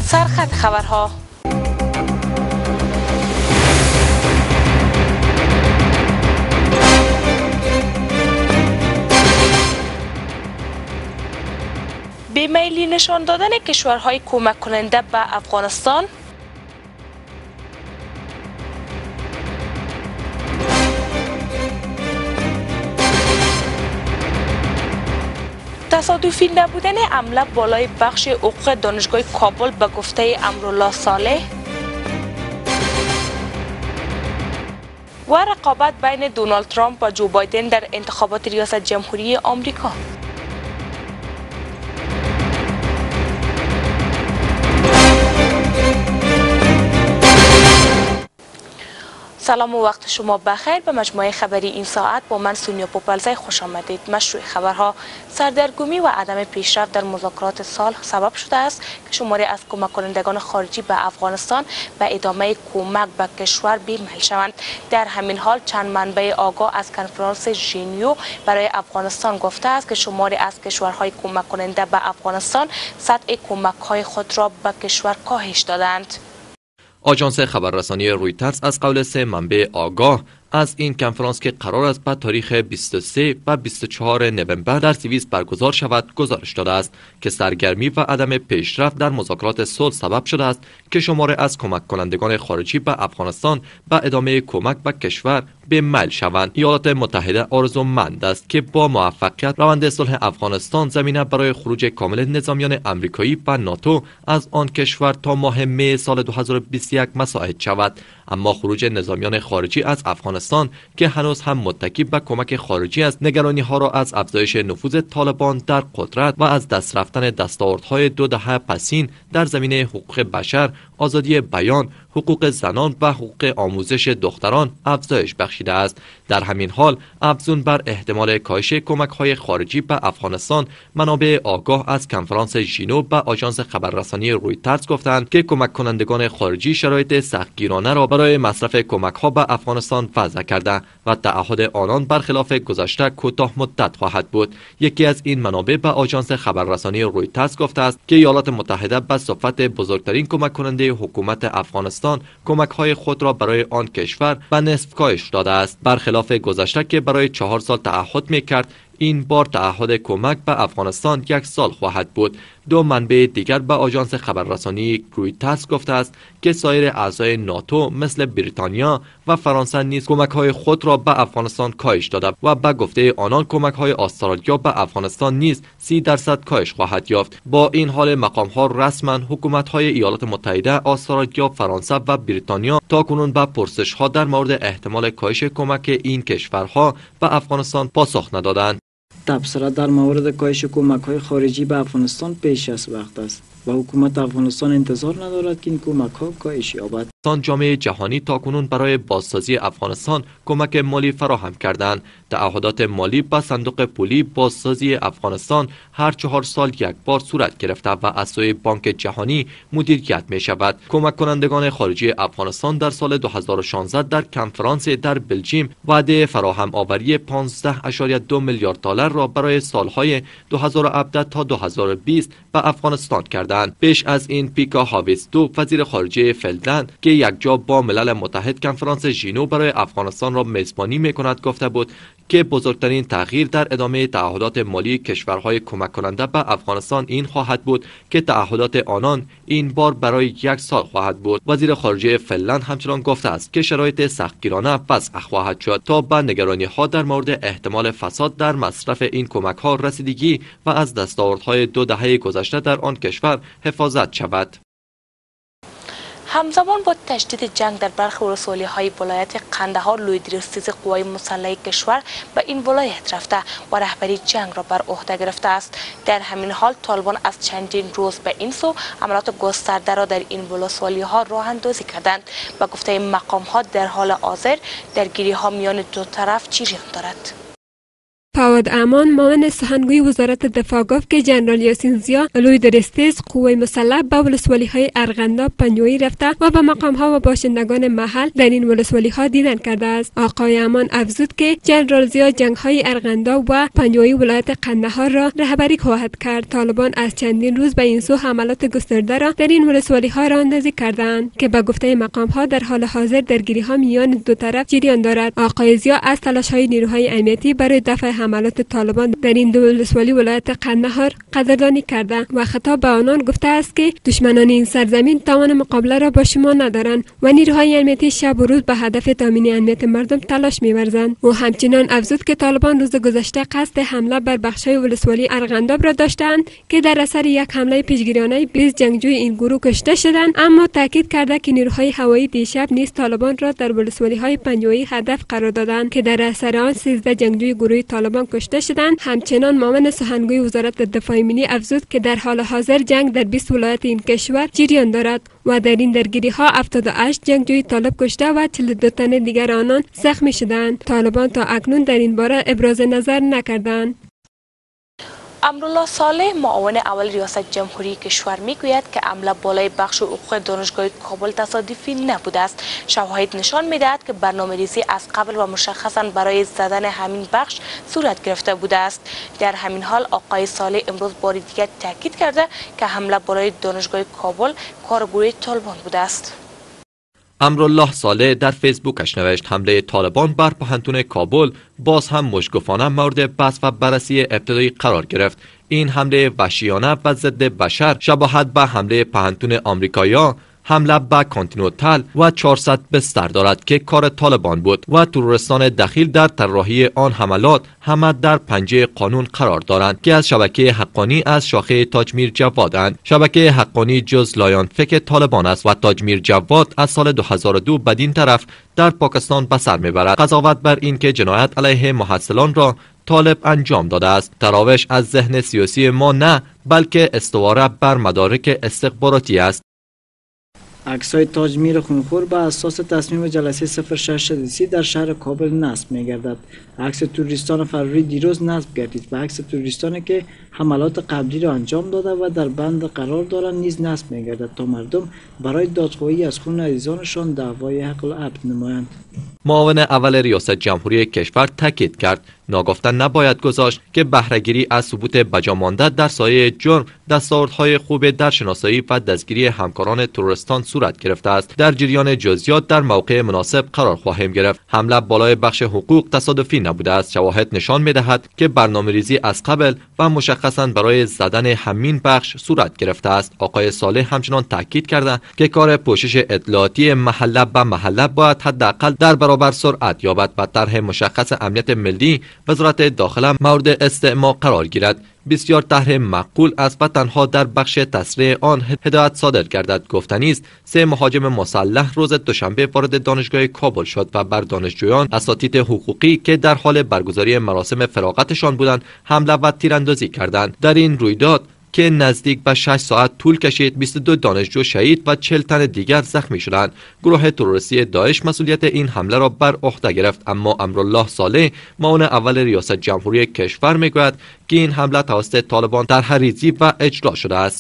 سرخط خبرها. بیمیلی نشان دادن کشورهای کمک کننده به افغانستان. تصادفی نبودن عمله بالای بخش حقوق دانشگاه کابل به گفته امرالله صالح. و رقابت بین دونالد ترامپ و جو بایدن در انتخابات ریاست جمهوری آمریکا. سلام و وقت شما بخیر. به مجموعه خبری این ساعت با من سونیا پوپلزی خوش آمدید. مشروع خبرها: سردرگمی و عدم پیشرفت در مذاکرات صلح سبب شده است که شماری از کمک کنندگان خارجی به افغانستان به ادامه کمک به کشور بی‌میل شوند. در همین حال چند منبع آگاه از کنفرانس ژنو برای افغانستان گفته است که شماری از کشورهای کمک کننده به افغانستان سطح کمک‌های خود را به کشور کاهش دادند. آژانس خبررسانی رویترز از قول سه منبع آگاه از این کنفرانس که قرار است به تاریخ 23 و 24 نوامبر در سوئیس برگزار شود گزارش داده است که سرگرمی و عدم پیشرفت در مذاکرات صلح سبب شده است که شماری از کمک کنندگان خارجی به افغانستان به ادامه کمک به کشور به میل شوند. ایالات متحده آرزومند است که با موفقیت روند صلح افغانستان زمینه برای خروج کامل نظامیان آمریکایی و ناتو از آن کشور تا ماه می سال 2021 مساعد شود، اما خروج نظامیان خارجی از افغانستان که هنوز هم متکی به کمک خارجی است، نگرانی ها را از افزایش نفوذ طالبان در قدرت و از دست رفتن دستاوردهای 2 دهه پسین در زمینه حقوق بشر، آزادی بیان، حقوق زنان و حقوق آموزش دختران افزایش بخشیده است. در همین حال افزون بر احتمال کاهش کمک‌های خارجی به افغانستان، منابع آگاه از کنفرانس ژنو به آژانس خبررسانی رویترز گفتند که کمک کنندگان خارجی شرایط سختگیرانه را برای مصرف کمک‌ها به افغانستان وضع کرده و تعهد آنان برخلاف گذشته کوتاه مدت خواهد بود. یکی از این منابع به آژانس خبررسانی رویترز گفته است که ایالات متحده به صفت بزرگترین کمک کننده حکومت افغانستان کمک‌های خود را برای آن کشور به نصف کاهش داده است، برخلاف گذشته که برای 4 سال تعهد می‌کرد. این بار تعهد کمک به افغانستان 1 سال خواهد بود. 2 منبع دیگر به آژانس خبررسانی رویترز گفته است که سایر اعضای ناتو مثل بریتانیا و فرانسه نیز کمک‌های خود را به افغانستان کاهش داده و به گفته آنان کمک‌های استرالیا به افغانستان نیز 30% کاهش خواهد یافت. با این حال مقام‌ها رسما حکومت‌های ایالات متحده، استرالیا، فرانسه و بریتانیا تاکنون به پرسش‌ها در مورد احتمال کاهش کمک این کشورها به افغانستان پاسخ ندادند. تبصره در مورد کاهش کمک‌های خارجی به افغانستان پیش از وقت است و حکومت افغانستان انتظار ندارد که این کمک‌ها کاهش یابد. جامعه جهانی تاکنون برای بازسازی افغانستان کمک مالی فراهم کردند. تعهدات مالی به صندوق پولی بازسازی افغانستان هر 4 سال 1 بار صورت گرفته و از سوی بانک جهانی مدیریت می شود. کمک کنندگان خارجی افغانستان در سال 2016 در کنفرانس در بلژیم وعده فراهم آوری 15.2 میلیارد دلار را برای سالهای 2017 تا 2020 به افغانستان کردند. پیش از این پیکا هاویستو وزیر خارجه فنلند که یکجا با ملل متحد کنفرانس ژنو برای افغانستان را میزبانی میکند گفته بود که بزرگترین تغییر در ادامه تعهدات مالی کشورهای کمک کننده به افغانستان این خواهد بود که تعهدات آنان این بار برای 1 سال خواهد بود. وزیر خارجه فنلند همچنان گفته است که شرایط سختگیرانه وضع خواهد شد تا به نگرانی ها در مورد احتمال فساد در مصرف این کمک ها رسیدگی و از دستاوردهای 2 دهه گذشته در آن کشور حفاظت شود. همزمان با تشدید جنگ در برخی ولسوالی‌های ولایت قندهار، لویدریستیز قوای مسلح کشور به این ولایت رفته و رهبری جنگ را بر عهده گرفته است. در همین حال طالبان از چندین روز به این سو عملیات گسترده را در این ولسوالی‌ها راه اندازی کردند. به گفته مقام‌ها در حال حاضر درگیری‌ها میان 2 طرف جریان دارد. فواد امان معاون سخنگوی وزارت دفاع گفت که ژنرال یاسین زیا لوی درستیز قوه مسلح به ولسوالی‌های ارغنداب پنجوئی رفته و به مقام‌ها و باشندگان محل در این ولسوالی‌ها دیدن کرده است. آقای امان افزود که ژنرال زیا جنگ‌های ارغنداب و پنجوئی ولایت قندهار را رهبری خواهد کرد. طالبان از چندین روز به این سو حملات گسترده را در این ولسوالی‌ها راه‌اندازی کردند که به گفته مقام‌ها در حال حاضر درگیری‌ها میان دو طرف جریان دارد. آقای زیا از تلاش‌های نیروهای امنیتی برای دفع حملات طالبان در این دو ولسوالی ولایت قندهار قدردانی کرده و خطاب به آنان گفته است که دشمنان این سرزمین توان مقابله را با شما ندارند و نیروهای امنیتی شب و روز به هدف تامین امنیت مردم تلاش می‌ورزند. او همچنین افزود که طالبان روز گذشته قصد حمله بر بخش‌های ولسوالی ارغنداب را داشتند که در اثر یک حمله پیشگیرانه 20 جنگجوی این گروه کشته شدند، اما تاکید کرده که نیروهای هوایی دیشب نیز طالبان را در ولسوالی‌های پنجوئی هدف قرار دادند که در اثر آن 13 جنگجوی گروه طالبان کشته شدند. همچنین معاون سخنگوی وزارت دفاع ملی افزود که در حال حاضر جنگ در 20 ولایت این کشور جریان دارد و در این درگیری‌ها 78 جنگجوی طالب کشته و 42 تن دیگر آنان زخمی شدند. طالبان تا اکنون در این باره ابراز نظر نکردند. امرالله صالح معاون اول ریاست جمهوری کشور میگوید که حمله بالای بخش حقوق دانشگاه کابل تصادفی نبوده است. شواهد نشان میدهد که برنامه‌ریزی از قبل و مشخصاً برای زدن همین بخش صورت گرفته بوده است. در همین حال آقای صالح امروز بار دیگر تاکید کرده که حمله بالای دانشگاه کابل کار گروه طالبان بوده است. امرالله صالح در فیسبوکش نوشت حمله طالبان بر پوهنتون کابل باز هم مژگانه مورد بحث و بررسی ابتدایی قرار گرفت. این حمله وحشیانه و ضد بشر شباهت به حمله پوهنتون آمریکایی، حمله به کانتینوتال و 400 بستر دارد که کار طالبان بود و تروریستان دخیل در طراحی آن حملات همه در پنجه قانون قرار دارند که از شبکه حقانی از شاخه تاج میر جوادند. شبکه حقانی جز لایان فکر طالبان است و تاج میر جواد از سال 2002 بدین طرف در پاکستان به سر میبرد. قضاوت بر این که جنایت علیه محصلان را طالب انجام داده است. تراوش از ذهن سیاسی ما نه، بلکه استواره بر مدارک استخباراتی است. عکس‌های تاج میر خونخور به اساس تصمیم جلسه 06 در شهر کابل نصب می‌گردد. عکس توریستان فراری دیروز نصب گردید و عکس توریستانی که حملات قبلی را انجام داده و در بند قرار دارند نیز نصب می‌گردد تا مردم برای دادخواهی از خون عزیزانشان دعوای حق العبد نمایند. معاون اول ریاست جمهوری کشور تاکید کرد ناگفته نباید گذاشت که بهره‌گیری از ثبوت بجا مانده در سایه جرم دستاوردهای خوب در شناسایی و دستگیری همکاران تروریستان صورت گرفته است. در جریان جزئیات در موقع مناسب قرار خواهیم گرفت. حمله بالای بخش حقوق تصادفی نبوده است. شواهد نشان می‌دهد که برنامه‌ریزی از قبل و مشخصاً برای زدن همین بخش صورت گرفته است. آقای صالح همچنان تاکید کرده که کار پوشش اطلاعاتی محله به محله باید حداقل در برابر سرعت یابد و طرح مشخص امنیت ملی وزارت داخله مورد استعمال قرار گیرد. بسیار طرح معقول است و تنها در بخش تسریع آن هدایت صادر گردد. گفتنی است 3 مهاجم مسلح روز دوشنبه وارد دانشگاه کابل شد و بر دانشجویان اساتید حقوقی که در حال برگزاری مراسم فراغتشان بودند حمله و تیراندازی کردند. در این رویداد که نزدیک به 6 ساعت طول کشید 22 دانشجو شهید و 40 تن دیگر زخمی شدند. گروه تروریستی داعش مسئولیت این حمله را بر عهده گرفت، اما امرالله صالح معاون اول ریاست جمهوری کشور میگوید که این حمله توسط طالبان طرح‌ریزی و اجرا شده است.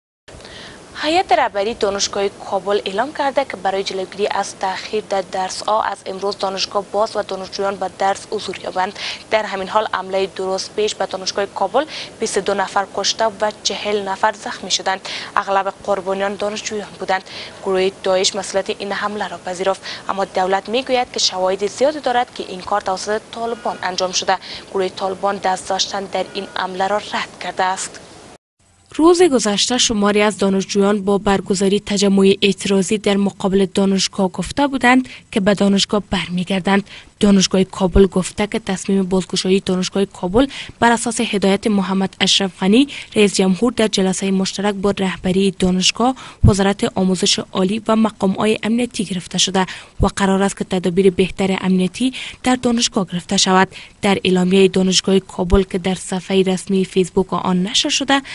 هیئت رهبری دانشگاه کابل اعلام کرده که برای جلوگیری از تأخیر در درس‌ها از امروز دانشگاه باز و دانشجویان به درس حضور یابند. در همین حال حمله درست پیش به دانشگاه کابل 22 نفر کشته و 40 نفر زخمی شدند. اغلب قربانیان دانشجویان بودند. گروه داعش مسئولیت این حمله را پذیرفت، اما دولت میگوید که شواهد زیادی دارد که این کار توسط طالبان انجام شده. گروه طالبان دست داشتن در این حمله را رد کرده است. روز گذشته شماری از دانشجویان با برگزاری تجمع اعتراضی در مقابل دانشگاه گفته بودند که به دانشگاه برمیگردند. دانشگاه کابل گفته که تصمیم بازگشایی دانشگاه کابل بر اساس هدایت محمد اشرف غنی رئیس جمهور در جلسه مشترک با رهبری دانشگاه، وزارت آموزش عالی و مقام‌های امنیتی گرفته شده و قرار است که تدابیر بهتر امنیتی در دانشگاه گرفته شود. در اعلامیه دانشگاه کابل که در صفحه رسمی فیسبوک آن نشر شده، از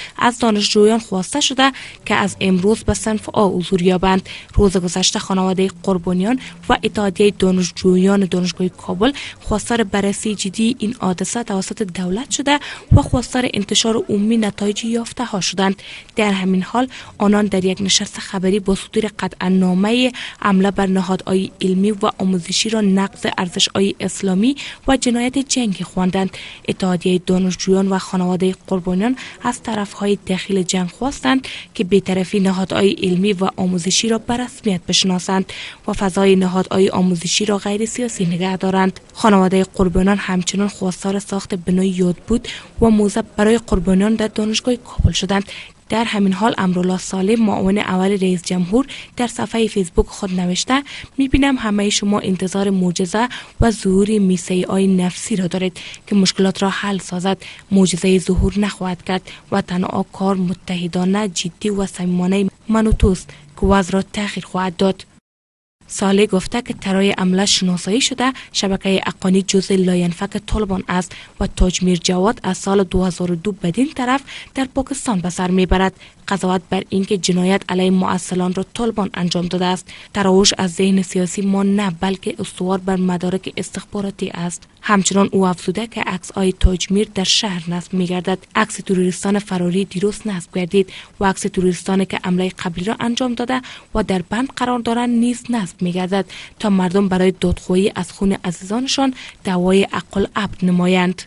دانشجویان خواسته شده که از امروز به صنف آ حضور یابند. روز گذشته خانواده قربانیان و اتحادیه دانشجویان دانشگاه کابل خواستار بررسی جدی این حادثه توسط دولت شده و خواستار انتشار عمومی نتایج یافته ها شدند. در همین حال آنان در یک نشست خبری با صدور قطعنامه حمله بر نهادهای علمی و آموزشی را نقض ارزش‌های اسلامی و جنایت جنگی خواندند. اتحادیه دانشجویان و خانواده قربانیان از طرفهای داخل جنگ خواستند که بی‌طرفی نهادهای علمی و آموزشی را به رسمیت بشناسند و فضای نهادهای آموزشی را غیر سیاسی نگه دارند. خانواده قربانیان همچنین خواستار ساخت بنای یادبود و موزه برای قربانیان در دانشگاه کابل شدند. در همین حال امرالله سالم معاون اول رئیس جمهور در صفحه فیسبوک خود نوشته: میبینم همه شما انتظار معجزه و ظهور میسیعای نفسی را دارید که مشکلات را حل سازد. معجزه ظهور نخواهد کرد و تنها کار متحدانه، جدی و صمیمانه من و توست که وضع را تغییر خواهد داد. ساله گفته که طرح حمله شناسایی شده شبکه حقانی جزء لاینفک طالبان است و تاج میر جواد از سال 2002 بدین طرف در پاکستان به سر میبرد. قضاوت بر اینکه جنایت علیه معسلان را طالبان انجام داده است تراوش از ذهن سیاسی ما نه بلکه استوار بر مدارک استخباراتی است. همچنان او افزوده که عکس های تاج میر در شهر نصب میگردد. عکس تروریستان فراری دیروز نصب گردید و عکس تروریستانی که حمله قبلی را انجام داده و در بند قرار دارند نیز نصب میگردد تا مردم برای دادخواهی از خون عزیزانشان دعوای عقل عبد نمایند.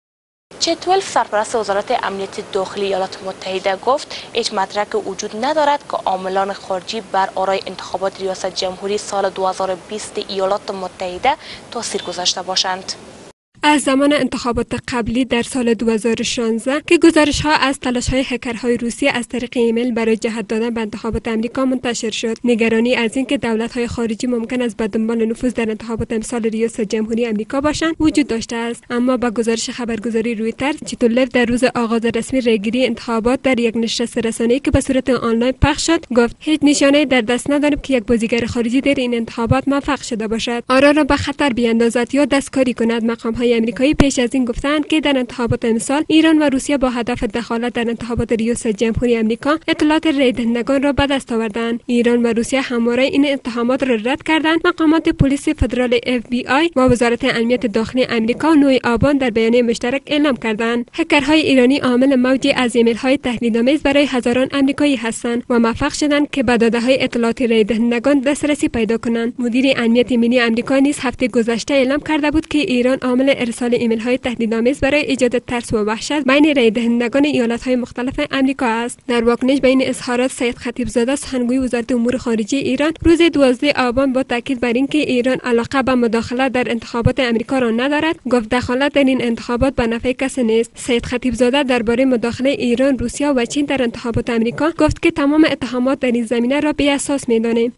چتول سرپرست وزارت امنیت داخلی ایالات متحده گفت هیچ مدرک وجود ندارد که عاملان خارجی بر آرای انتخابات ریاست جمهوری سال 2020 ایالات متحده تاثیر گذاشته باشند. از زمان انتخابات قبلی در سال 2016 که گزارش‌ها از تلاش‌های هکرهای روسیه از طریق ایمیل برای جهت دادن به انتخابات آمریکا منتشر شد، نگرانی از اینکه دولت‌های خارجی ممکن است به دنبال نفوذ در انتخابات امسال ریاست جمهوری آمریکا باشند وجود داشته است. اما با گزارش خبرگزاری رویترز، چیتولف در روز آغاز رسمی ریگیری انتخابات در یک نشست رسانه‌ای که به صورت آنلاین پخش شد گفت هیچ نشانه‌ای در دست نداریم که یک بازیگر خارجی در این انتخابات موفق شده باشد. آرا را به خطر بیاندازد یا دستکاری کند. مقام‌های آمریکایی پیش از این گفتند که در انتخابات امسال ایران و روسیه با هدف دخالت در انتخابات ریاست جمهوری آمریکا اطلاعات رای دهندگان را به دست آوردند. ایران و روسیه همواره این اتهامات را رد کردند. مقامات پلیس فدرال FBI و وزارت امنیت داخلی آمریکا 9 آبان در بیانیه مشترک اعلام کردند هکرهای ایرانی عامل موجی از ایمیل‌های تهدیدآمیز برای هزاران آمریکایی هستند و موفق شدند که به داده‌های اطلاعات رای دهندگان دسترسی پیدا کنند. مدیر امنیت ملی آمریکا نیز هفته گذشته اعلام کرده بود که ایران عامل ارسال ایمیل‌های تهدیدآمیز برای ایجاد ترس و وحشت بین رای دهندگان ایالت‌های مختلف آمریکا است. در واکنش به این اظهارات، سید خطیبزاده سخنگوی وزارت امور خارجه ایران روز 12 آبان با تاکید بر اینکه ایران علاقه به مداخله در انتخابات آمریکا را ندارد، گفت دخالت در این انتخابات به نفع کسی نیست. سید خطیبزاده درباره مداخله ایران، روسیه و چین در انتخابات آمریکا گفت که تمام اتهامات در این زمینه را بی اساس می‌دانیم.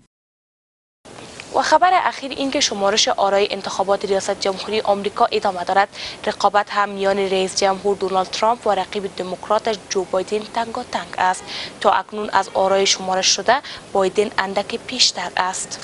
و خبر اخیر این که شمارش آرای انتخابات ریاست جمهوری آمریکا ادامه دارد. رقابت هم میان رئیس جمهور دونالد ترامپ و رقیب دموکراتش جو بایدن تنگاتنگ است. تا اکنون از آرای شمارش شده بایدن اندک پیشتر است.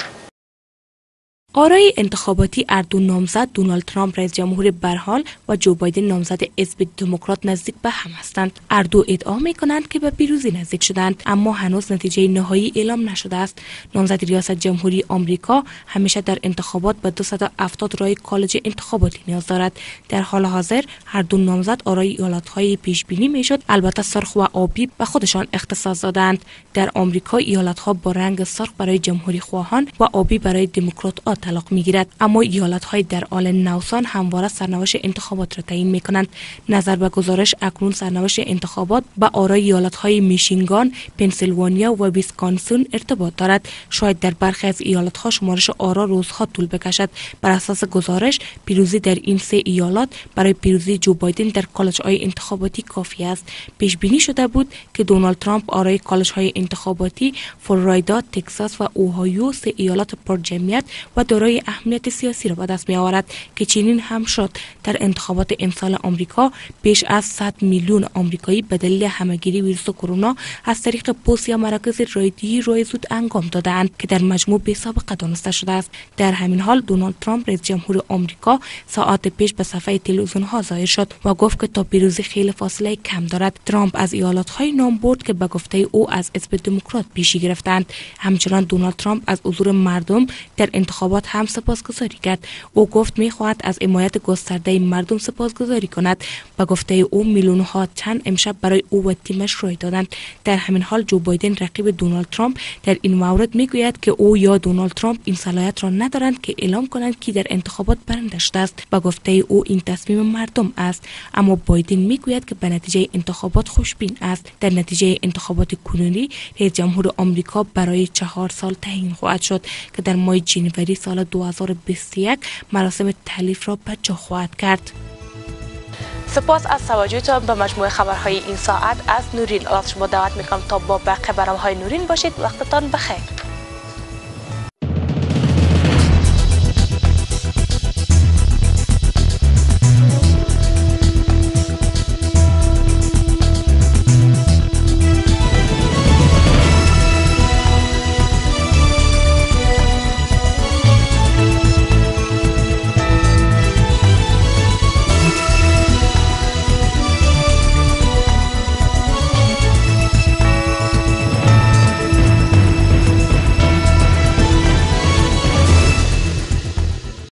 آرای انتخاباتی اردو نامزد دونالد ترامپ رئیس جمهور برحال و جو بایدن نامزد حزب دموکرات نزدیک به هم هستند. اردو ادعا می‌کنند که به پیروزی نزدیک شدند، اما هنوز نتیجه نهایی اعلام نشده است. نامزد ریاست جمهوری آمریکا همیشه در انتخابات به 270 رای کالج انتخاباتی نیاز دارد. در حال حاضر هر دو نامزد آرای ایالت‌های پیش بینی میشد، البته سرخ و آبی به خودشان اختصاص دادند. در آمریکا ایالت‌ها با رنگ سرخ برای جمهوری خواهان و آبی برای دموکرات طلاق میگیرد، اما ایالت‌های در حال نوسان همواره سرنوشت انتخابات را تعیین میکنند. نظر به گزارش اکنون سرنوشت انتخابات با آرای ایالت‌های میشیگان، پنسیلوانیا و ویسکانسین ارتباط دارد. شاید در برخی از ایالت‌ها شمارش آرا روزها طول بکشد. بر اساس گزارش پیروزی در این سه ایالت برای پیروزی جو بایدن در کالج‌های انتخاباتی کافی است. پیش بینی شده بود که دونالد ترامپ آرای کالج‌های انتخاباتی فلوریدا، تگزاس و اوهایو، سه ایالت پرجمعیت و دارای اهمیت سیاسی را به دست می آورد که چنین هم شد. در انتخابات امسال آمریکا بیش از 100 میلیون آمریکایی به دلیل همهگیری ویروس کرونا از طریق پست یا مراکز رایدهی رای زود انجام دادند که در مجموع بی سابقه دانسته شده است. در همین حال دونالد ترامپ رئیس جمهور آمریکا ساعات پیش به صفحه تلویزیون ها ظاهر شد و گفت که تا پیروزی خیلی فاصله کم دارد. ترامپ از ایالت‌های نام برد که به گفته او از حزب دموکرات پیشی گرفتند. همچنان دونالد ترامپ از حضور مردم در انتخابات هم سپاسگزاری کرد. او گفت می‌خواهد از حمایت گسترده مردم سپاسگزاری کند. به گفته او میلیون‌ها تن امشب برای او و تیمش رای دادند. در همین حال جو بایدن رقیب دونالد ترامپ در این مورد میگوید که او یا دونالد ترامپ این صلاحیت را ندارند که اعلام کنند که در انتخابات برنده شده است. به گفته او این تصمیم مردم است، اما بایدن میگوید که به نتیجه انتخابات خوشبین است. در نتیجه انتخابات کنونی رئیس جمهور آمریکا برای 4 سال تعیین خواهد شد که در ماه جنوری سال 2021 مراسم تحلیف را به جا خواهد کرد. سپاس از توجهتان به مجموعه خبرهای این ساعت از نورین. از شما دعوت میکنم تا با باقی برنامه‌های نورین باشید. وقتتان بخیر.